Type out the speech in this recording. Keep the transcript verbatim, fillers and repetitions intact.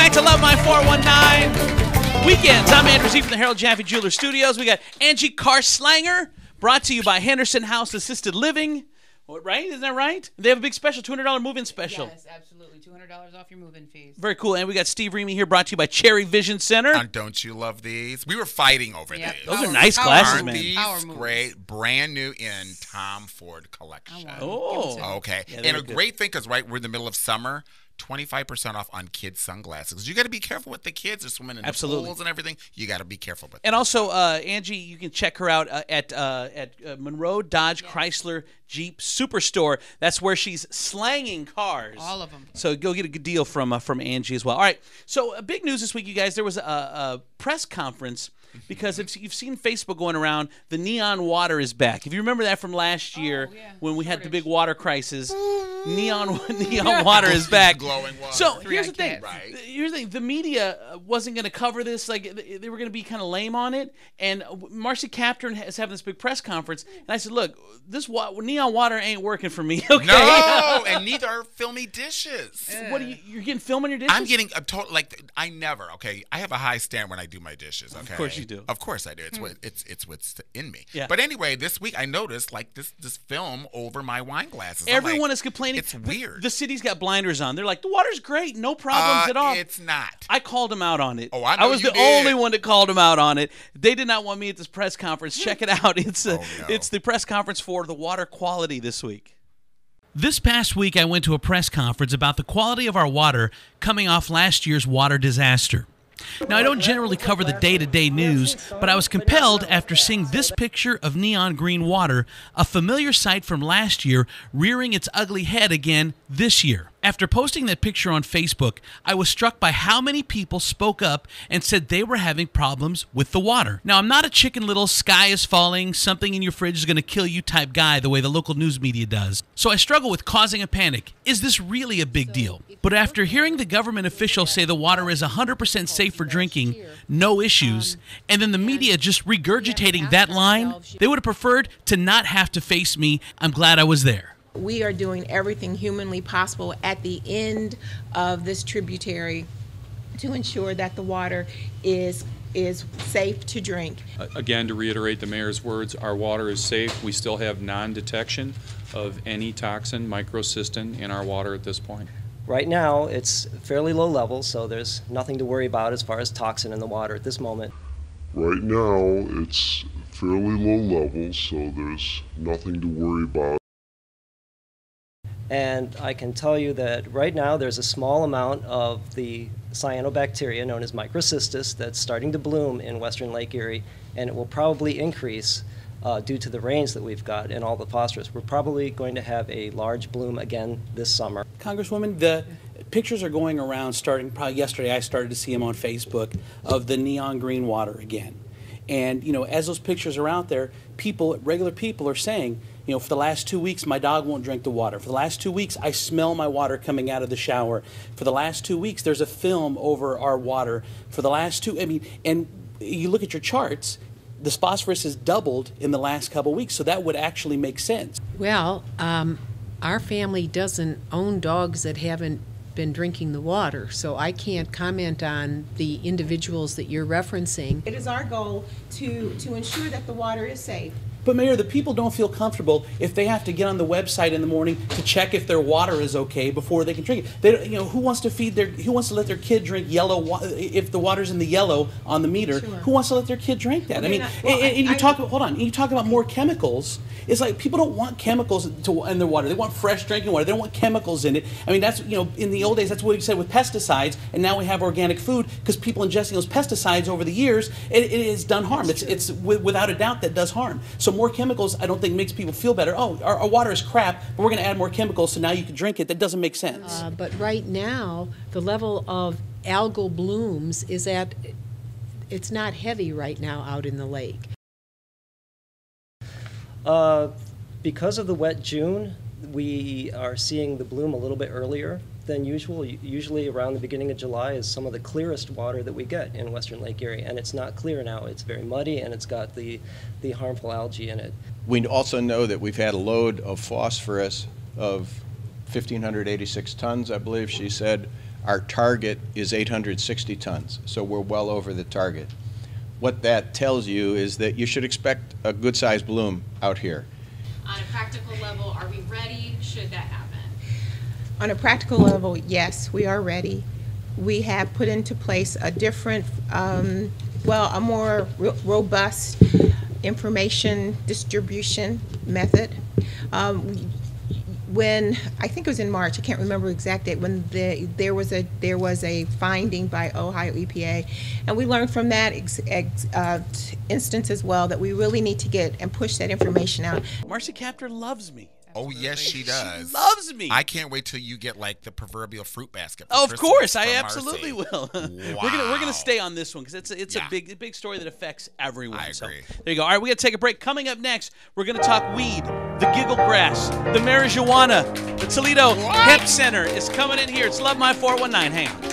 back to Love My four one nine Weekends. I'm Andrew Z from the Harold Jaffe Jeweler Studios. We got Angie Carslanger, brought to you by Henderson House Assisted Living. Right? Isn't that right? They have a big special, two hundred dollar move-in special. Yes, absolutely. two hundred dollars off your move-in fees. Very cool. And we got Steve Remy here, brought to you by Cherry Vision Center. And don't you love these? We were fighting over Yep. these. Those Power- are nice power glasses, Aren't man. these Power moves. great? Brand new in Tom Ford collection. I want Oh. Give it to me. Okay. Yeah, they and a look good. great thing, because right, we're in the middle of summer, twenty-five percent off on kids' sunglasses. You got to be careful with the kids. They're swimming in Absolutely. the pools and everything. You got to be careful with And them. also, uh, Angie, you can check her out uh, at uh, at uh, Monroe Dodge Chrysler Jeep Superstore. That's where she's slanging cars. All of them. So go get a good deal from uh, from Angie as well. All right. So uh, big news this week, you guys. There was a, a press conference because if you've seen Facebook going around, the neon water is back. If you remember that from last year Oh, yeah. when we had the Shortage. big water crisis, neon neon water is back. Glowing water. So Three here's the eyed thing. cats. Right. Here's the thing. The media uh, wasn't going to cover this. Like th- they were going to be kind of lame on it. And uh, Marcy Kapturn is having this big press conference, and I said, "Look, this wa- neon water ain't working for me." Okay. No, and neither are filmy dishes. What are you? You're getting film in your dishes? I'm getting a total, like, I never, okay, I have a high standard when I do my dishes, okay? Of course you do. Of course I do. It's what it's it's what's in me. Yeah. But anyway, this week I noticed, like, this this film over my wine glasses. I'm Everyone like, is complaining. It's The- weird. The city's got blinders on. They're like, the water's great, no problems Uh, at all. It's not. I called him out on it. Oh, I know was you the did. only one that called him out on it. They did not want me at this press conference. Check it out. It's uh, Oh, no. it's the press conference for the water quality this week. This past week, I went to a press conference about the quality of our water coming off last year's water disaster. Now, I don't generally cover the day-to-day news, but I was compelled after seeing this picture of neon green water, a familiar sight from last year, rearing its ugly head again this year. After posting that picture on Facebook, I was struck by how many people spoke up and said they were having problems with the water. Now, I'm not a Chicken Little, sky is falling, something in your fridge is going to kill you type guy the way the local news media does. So I struggle with causing a panic. Is this really a big deal? But after hearing the government officials say the water is one hundred percent safe for drinking, no issues, and then the media just regurgitating that line, they would have preferred to not have to face me. I'm glad I was there. We are doing everything humanly possible at the end of this tributary to ensure that the water is is safe to drink. Again, to reiterate the mayor's words, our water is safe. We still have non-detection of any toxin, microcystin, in our water at this point. Right now, it's fairly low levels, so there's nothing to worry about as far as toxin in the water at this moment. Right now, it's fairly low levels, so there's nothing to worry about. And I can tell you that right now there's a small amount of the cyanobacteria known as microcystis that's starting to bloom in western Lake Erie, and it will probably increase uh, due to the rains that we've got and all the phosphorus. We're probably going to have a large bloom again this summer. Congresswoman, the pictures are going around starting probably yesterday. I started to see them on Facebook of the neon green water again. And, you know, as those pictures are out there, people, regular people are saying, you know, for the last two weeks, my dog won't drink the water. For the last two weeks, I smell my water coming out of the shower. For the last two weeks, there's a film over our water. For the last two, I mean, and you look at your charts, the phosphorus has doubled in the last couple of weeks, so that would actually make sense. Well, um, our family doesn't own dogs that haven't been drinking the water, so I can't comment on the individuals that you're referencing. It is our goal to, to ensure that the water is safe. But Mayor, the people don't feel comfortable if they have to get on the website in the morning to check if their water is okay before they can drink it. They, don't- you know, who wants to feed their, who wants to let their kid drink yellow wa- if the water's in the yellow on the meter? Sure. Who wants to let their kid drink that? I We're mean, not- well, and, and you I- talk about, hold on, and you talk about more chemicals. It's like people don't want chemicals to, in their water. They want fresh drinking water. They don't want chemicals in it. I mean, that's, you know, in the old days, that's what we said with pesticides, and now we have organic food because people ingesting those pesticides over the years, it, it has done harm. It's, it's wi- without a doubt that does harm. So more chemicals, I don't think makes people feel better. Oh, our, our water is crap, but we're going to add more chemicals, so now you can drink it. That doesn't make sense. Uh, but right now, the level of algal blooms is at, it's not heavy right now out in the lake. Uh, because of the wet June, we are seeing the bloom a little bit earlier than usual. U- Usually around the beginning of July is some of the clearest water that we get in western Lake Erie, and it's not clear now. It's very muddy, and it's got the, the harmful algae in it. We also know that we've had a load of phosphorus of one thousand five hundred eighty-six tons, I believe she said, Our target is eight hundred sixty tons, so we're well over the target. What that tells you is that you should expect a good-sized bloom out here. On a practical level, are we ready? Should that happen? On a practical level, yes, we are ready. We have put into place a different, um, well, a more ro robust information distribution method. Um, we, when I think it was in March, I can't remember the exact date, when the, there was a there was a finding by Ohio E P A, and we learned from that ex, ex, uh, instance as well that we really need to get and push that information out. Marcy Kaptur loves me. Oh, yes, she does. She loves me. I can't wait till you get, like, the proverbial fruit basket. For Oh, of Christmas course, I from absolutely Marcy. will. Wow. We're gonna we're gonna stay on this one because it's a, it's Yeah. a big big story that affects everyone. I So, agree. there you go. All right, we got to take a break. Coming up next, we're gonna talk weed, the giggle grass, the marijuana, the Toledo Hemp Center is coming in here. It's Love My four one nine. Hang on.